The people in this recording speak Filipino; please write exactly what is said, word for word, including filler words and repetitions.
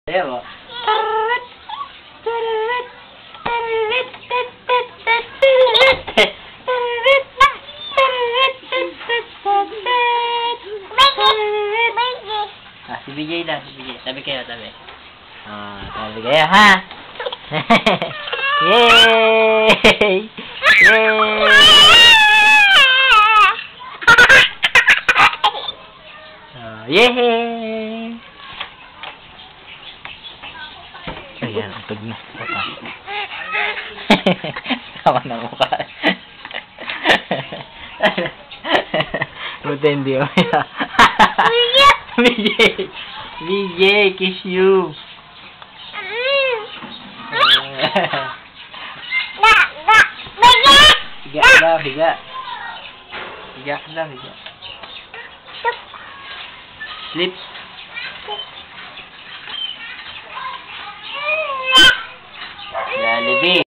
Ayan mo. Ah, si B J na, si B J. Tabi kayo, tabi. Ah, tabi kayo, ha? Yay! Yay! Ah, yay! Ayan, ang tag na. Tama na mukha. Buti o. B J! B J, kiss you! Higa daw, higa. Higa daw, higa. Sleep. Lalibig.